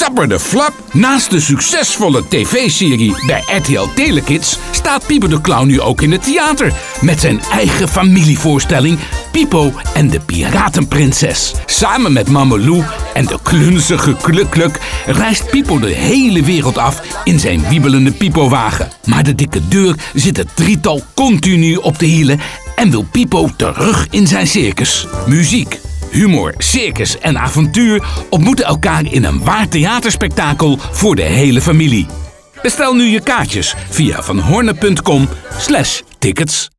Sapper de Flap. Naast de succesvolle tv-serie bij RTL Telekids staat Pipo de Clown nu ook in het theater. Met zijn eigen familievoorstelling Pipo en de Piratenprinses. Samen met Mamelou en de klunzige Kluk-Kluk reist Pipo de hele wereld af in zijn wiebelende Pipo-wagen. Maar de dikke deur zit het drietal continu op de hielen en wil Pipo terug in zijn circus. Muziek, humor, circus en avontuur ontmoeten elkaar in een waar theaterspektakel voor de hele familie. Bestel nu je kaartjes via vanhorne.com/tickets.